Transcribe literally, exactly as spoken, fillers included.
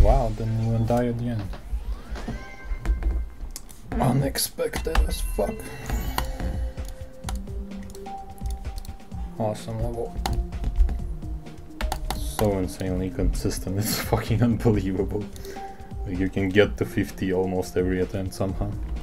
wow, didn't even die at the end. Unexpected as fuck. Awesome level. So insanely consistent, it's fucking unbelievable. Like you can get to fifty almost every attempt somehow.